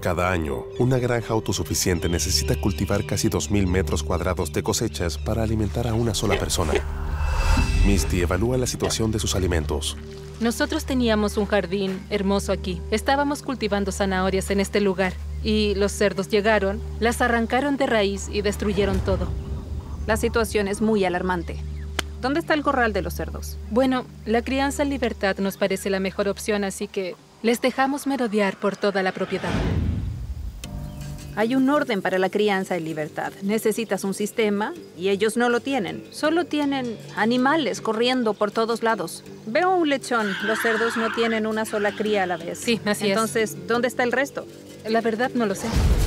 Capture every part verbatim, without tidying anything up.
Cada año, una granja autosuficiente necesita cultivar casi dos mil metros cuadrados de cosechas para alimentar a una sola persona. Misty evalúa la situación de sus alimentos. Nosotros teníamos un jardín hermoso aquí. Estábamos cultivando zanahorias en este lugar. Y los cerdos llegaron, las arrancaron de raíz y destruyeron todo. La situación es muy alarmante. ¿Dónde está el corral de los cerdos? Bueno, la crianza en libertad nos parece la mejor opción, así que les dejamos merodear por toda la propiedad. Hay un orden para la crianza en libertad. Necesitas un sistema y ellos no lo tienen. Solo tienen animales corriendo por todos lados. Veo un lechón. Los cerdos no tienen una sola cría a la vez. Sí, así es. Entonces, ¿dónde está el resto? La verdad no lo sé.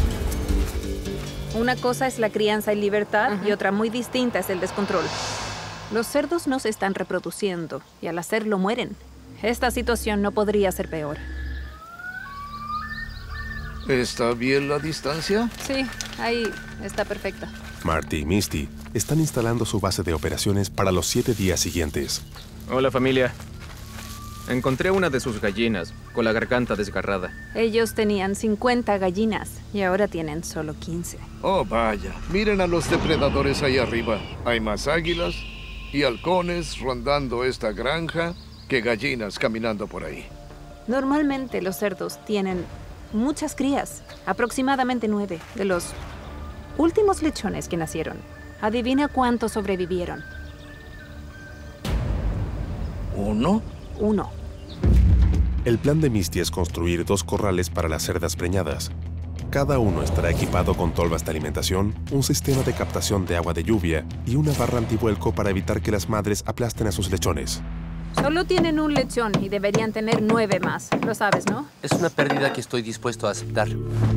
Una cosa es la crianza en libertad Ajá. y otra muy distinta es el descontrol. Los cerdos no se están reproduciendo y al hacerlo mueren. Esta situación no podría ser peor. ¿Está bien la distancia? Sí, ahí está perfecta. Marty y Misty están instalando su base de operaciones para los siete días siguientes. Hola, familia. Encontré una de sus gallinas, con la garganta desgarrada. Ellos tenían cincuenta gallinas y ahora tienen solo quince. Oh, vaya. Miren a los depredadores ahí arriba. Hay más águilas y halcones rondando esta granja que gallinas caminando por ahí. Normalmente los cerdos tienen muchas crías, aproximadamente nueve de los últimos lechones que nacieron. Adivina cuántos sobrevivieron. ¿Uno? Uno. El plan de Misty es construir dos corrales para las cerdas preñadas. Cada uno estará equipado con tolvas de alimentación, un sistema de captación de agua de lluvia y una barra antivuelco para evitar que las madres aplasten a sus lechones. Solo tienen un lechón y deberían tener nueve más. Lo sabes, ¿no? Es una pérdida que estoy dispuesto a aceptar.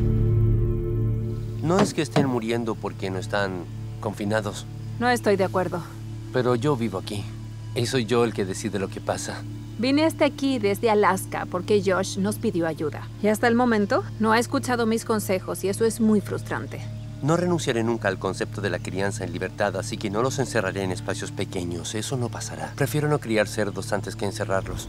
No es que estén muriendo porque no están confinados, No estoy de acuerdo. pero yo vivo aquí. Y soy yo el que decide lo que pasa. Vine hasta aquí desde Alaska porque Josh nos pidió ayuda. Y hasta el momento no ha escuchado mis consejos y eso es muy frustrante. No renunciaré nunca al concepto de la crianza en libertad, así que no los encerraré en espacios pequeños. Eso no pasará. Prefiero no criar cerdos antes que encerrarlos.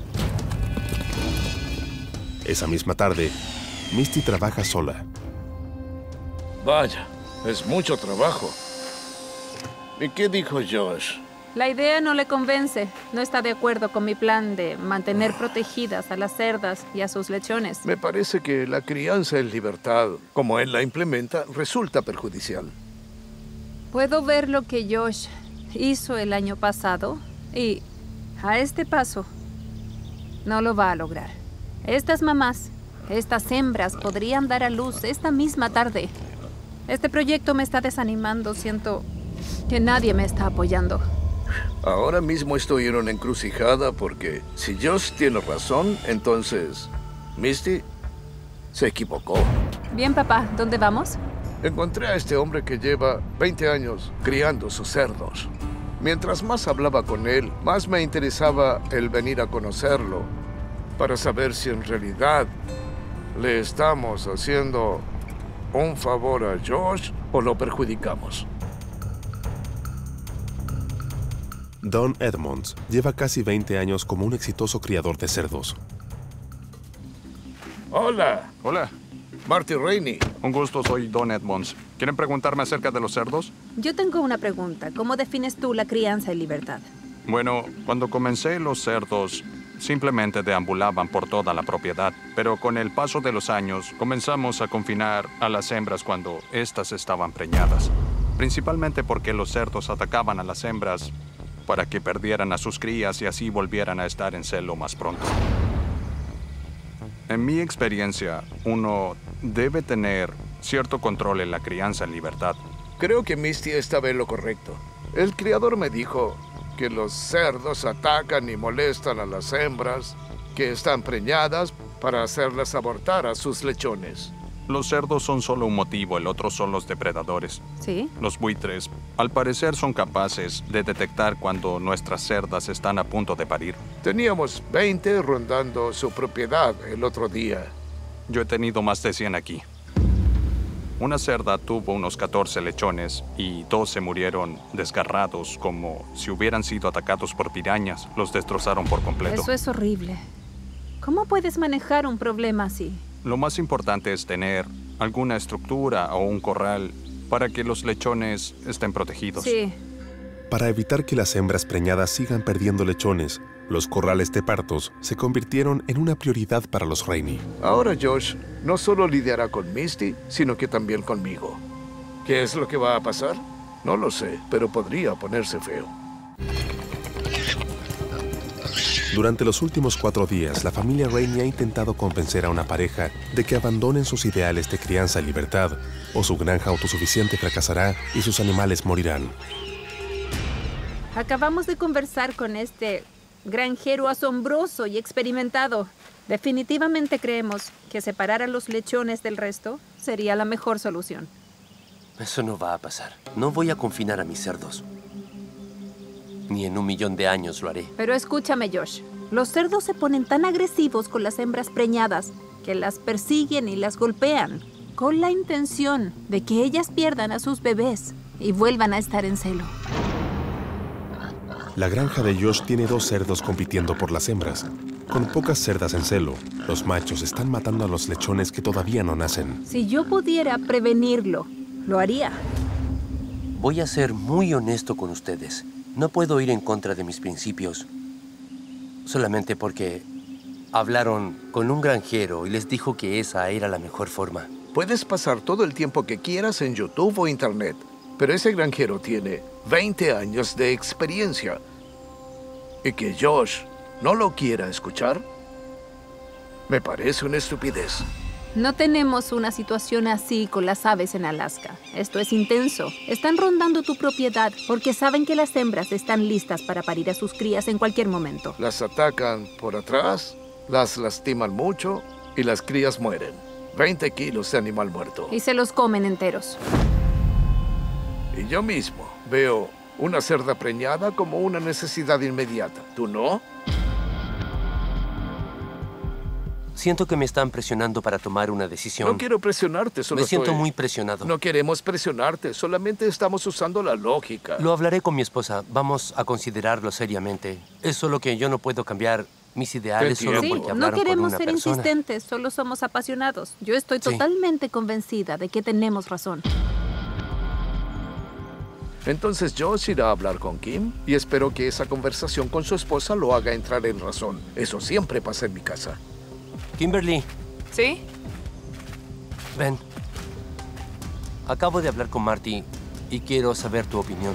Esa misma tarde, Misty trabaja sola. Vaya, es mucho trabajo. ¿Y qué dijo Josh? La idea no le convence. No está de acuerdo con mi plan de mantener protegidas a las cerdas y a sus lechones. Me parece que la crianza en libertad, como él la implementa, resulta perjudicial. Puedo ver lo que Josh hizo el año pasado y a este paso no lo va a lograr. Estas mamás, estas hembras podrían dar a luz esta misma tarde. Este proyecto me está desanimando. Siento que nadie me está apoyando. Ahora mismo estoy en una encrucijada porque si Josh tiene razón, entonces Misty se equivocó. Bien, papá, ¿dónde vamos? Encontré a este hombre que lleva veinte años criando sus cerdos. Mientras más hablaba con él, más me interesaba el venir a conocerlo para saber si en realidad le estamos haciendo un favor a Josh o lo perjudicamos. Don Edmonds lleva casi veinte años como un exitoso criador de cerdos. Hola, Hola, Marty Rainey. un gusto, soy Don Edmonds. ¿Quieren preguntarme acerca de los cerdos? Yo tengo una pregunta. ¿Cómo defines tú la crianza en libertad? Bueno, cuando comencé los cerdos simplemente deambulaban por toda la propiedad, pero con el paso de los años comenzamos a confinar a las hembras cuando éstas estaban preñadas, principalmente porque los cerdos atacaban a las hembras para que perdieran a sus crías y así volvieran a estar en celo más pronto. En mi experiencia, uno debe tener cierto control en la crianza en libertad. Creo que Misty estaba en lo correcto. El criador me dijo que los cerdos atacan y molestan a las hembras que están preñadas para hacerlas abortar a sus lechones. Los cerdos son solo un motivo, el otro son los depredadores. ¿Sí? Los buitres, al parecer, son capaces de detectar cuando nuestras cerdas están a punto de parir. Teníamos veinte rondando su propiedad el otro día. Yo he tenido más de cien aquí. Una cerda tuvo unos catorce lechones y doce murieron desgarrados como si hubieran sido atacados por pirañas. Los destrozaron por completo. Eso es horrible. ¿Cómo puedes manejar un problema así? Lo más importante es tener alguna estructura o un corral para que los lechones estén protegidos. Sí. Para evitar que las hembras preñadas sigan perdiendo lechones, los corrales de partos se convirtieron en una prioridad para los Rainey. Ahora Josh no solo lidiará con Misty, sino que también conmigo. ¿Qué es lo que va a pasar? No lo sé, pero podría ponerse feo. Durante los últimos cuatro días, la familia Rainey ha intentado convencer a una pareja de que abandonen sus ideales de crianza y libertad, o su granja autosuficiente fracasará y sus animales morirán. Acabamos de conversar con este granjero asombroso y experimentado. Definitivamente creemos que separar a los lechones del resto sería la mejor solución. Eso no va a pasar. No voy a confinar a mis cerdos. Ni en un millón de años lo haré. Pero escúchame, Josh. Los cerdos se ponen tan agresivos con las hembras preñadas que las persiguen y las golpean, con la intención de que ellas pierdan a sus bebés y vuelvan a estar en celo. La granja de Josh tiene dos cerdos compitiendo por las hembras. Con pocas cerdas en celo, los machos están matando a los lechones que todavía no nacen. Si yo pudiera prevenirlo, lo haría. Voy a ser muy honesto con ustedes. No puedo ir en contra de mis principios solamente porque hablaron con un granjero y les dijo que esa era la mejor forma. Puedes pasar todo el tiempo que quieras en YouTube o Internet, pero ese granjero tiene veinte años de experiencia. Y que Josh no lo quiera escuchar, me parece una estupidez. No tenemos una situación así con las aves en Alaska. Esto es intenso. Están rondando tu propiedad porque saben que las hembras están listas para parir a sus crías en cualquier momento. Las atacan por atrás, las lastiman mucho y las crías mueren. veinte kilos de animal muerto. Y se los comen enteros. Y yo mismo veo una cerda preñada como una necesidad inmediata. ¿Tú no? Siento que me están presionando para tomar una decisión. No quiero presionarte, solo Me siento estoy- muy presionado. No queremos presionarte, solamente estamos usando la lógica. Lo hablaré con mi esposa. Vamos a considerarlo seriamente. Es solo que yo no puedo cambiar mis ideales Te solo entiendo. Sí, porque no hablaron con queremos una ser persona. insistentes, solo somos apasionados. Yo estoy Sí. totalmente convencida de que tenemos razón. Entonces Josh irá a hablar con Kim y espero que esa conversación con su esposa lo haga entrar en razón. Eso siempre pasa en mi casa. Kimberly, ¿Sí? ven. Acabo de hablar con Marty y quiero saber tu opinión.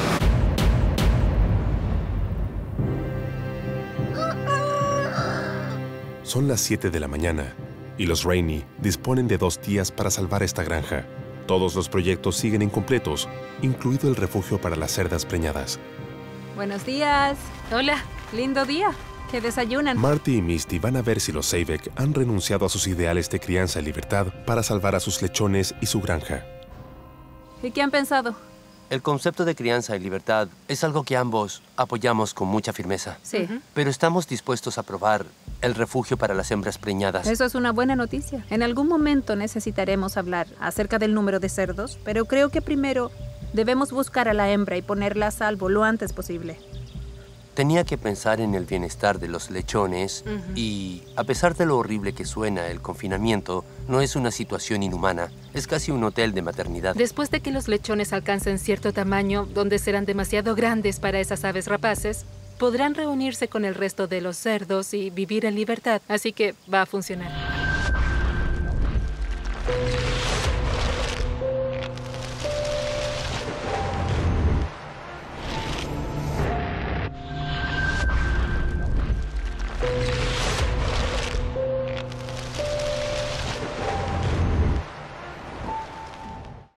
Son las siete de la mañana y los Rainey disponen de dos días para salvar esta granja. Todos los proyectos siguen incompletos, incluido el refugio para las cerdas preñadas. Buenos días. Hola. Lindo día. ¿Qué desayunan? Marty y Misty van a ver si los Sabek han renunciado a sus ideales de crianza y libertad para salvar a sus lechones y su granja. ¿Y qué han pensado? El concepto de crianza y libertad es algo que ambos apoyamos con mucha firmeza. Sí. Pero estamos dispuestos a probar el refugio para las hembras preñadas. Eso es una buena noticia. En algún momento necesitaremos hablar acerca del número de cerdos, pero creo que primero debemos buscar a la hembra y ponerla a salvo lo antes posible. Tenía que pensar en el bienestar de los lechones y, a pesar de lo horrible que suena el confinamiento, no es una situación inhumana. Es casi un hotel de maternidad. Después de que los lechones alcancen cierto tamaño, donde serán demasiado grandes para esas aves rapaces, podrán reunirse con el resto de los cerdos y vivir en libertad. Así que va a funcionar.